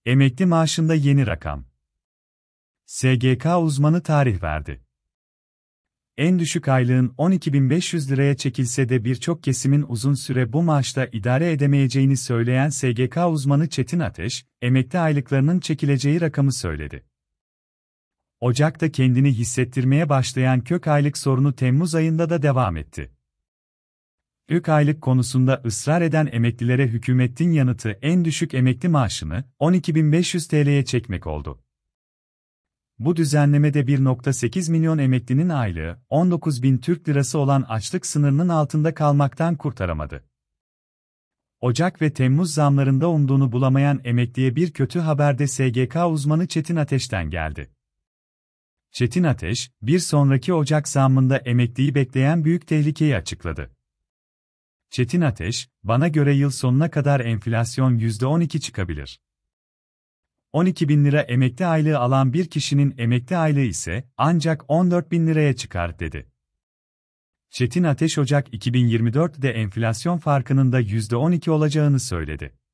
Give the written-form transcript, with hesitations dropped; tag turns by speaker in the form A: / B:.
A: Emekli maaşında yeni rakam. SGK uzmanı tarih verdi. En düşük aylığın 12.500 liraya çekilse de birçok kesimin uzun süre bu maaşla idare edemeyeceğini söyleyen SGK uzmanı Çetin Ateş, emekli aylıklarının çekileceği rakamı söyledi. Ocak'ta kendini hissettirmeye başlayan kök aylık sorunu Temmuz ayında da devam etti. Kök aylık konusunda ısrar eden emeklilere hükümetin yanıtı en düşük emekli maaşını 12.500 TL'ye çekmek oldu. Bu düzenlemede 1,8 milyon emeklinin aylığı 19.000 Türk Lirası olan açlık sınırının altında kalmaktan kurtaramadı. Ocak ve Temmuz zamlarında umduğunu bulamayan emekliye bir kötü haber de SGK uzmanı Çetin Ateş'ten geldi. Çetin Ateş, bir sonraki Ocak zammında emekliyi bekleyen büyük tehlikeyi açıkladı. Çetin Ateş, "Bana göre yıl sonuna kadar enflasyon %12 çıkabilir. 12.000 lira emekli aylığı alan bir kişinin emekli aylığı ise ancak 14.000 liraya çıkar," dedi. Çetin Ateş Ocak 2024'de enflasyon farkının da %12 olacağını söyledi.